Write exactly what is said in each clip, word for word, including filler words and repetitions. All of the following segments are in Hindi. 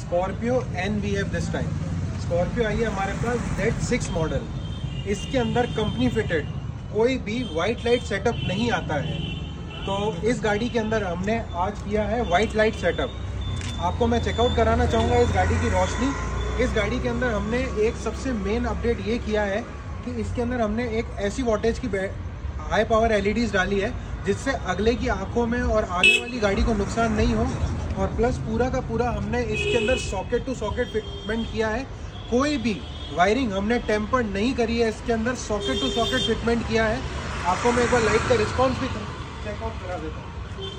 Scorpio N V F this time. Scorpio आई है हमारे पास जेड सिक्स मॉडल। इसके अंदर कंपनी फिटेड कोई भी वाइट लाइट सेटअप नहीं आता है। तो इस गाड़ी के अंदर हमने आज किया है वाइट लाइट सेटअप। आपको मैं चेकआउट कराना चाहूँगा इस गाड़ी की रोशनी। इस गाड़ी के अंदर हमने एक सबसे मेन अपडेट ये किया है कि इसके अंदर हमने एक ऐसी वोल्टेज की हाई पावर एलईडीज डाली है जिससे अगले की आंखों में और आने वाली गाड़ी को नुकसान नहीं हो। और प्लस पूरा का पूरा हमने इसके अंदर सॉकेट टू सॉकेट फिटमेंट किया है। कोई भी वायरिंग हमने टेम्पर नहीं करी है, इसके अंदर सॉकेट टू सॉकेट फिटमेंट किया है। आपको मैं एक बार लाइट का रिस्पॉन्स भी चेकआउट करा देता हूँ।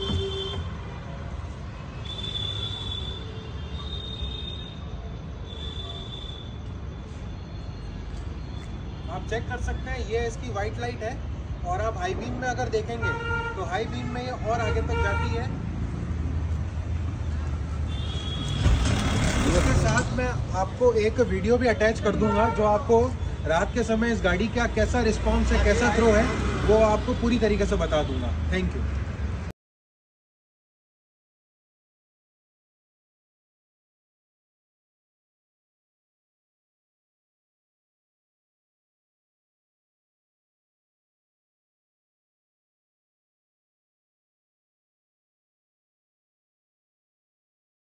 आप चेक कर सकते हैं, ये इसकी वाइट लाइट है। और आप हाई बीम में अगर देखेंगे तो हाई बीम में ये और आगे तक जाती है। इसके साथ मैं आपको एक वीडियो भी अटैच कर दूंगा जो आपको रात के समय इस गाड़ी का कैसा रिस्पॉन्स है, कैसा थ्रो है, वो आपको पूरी तरीके से बता दूंगा। Thank you.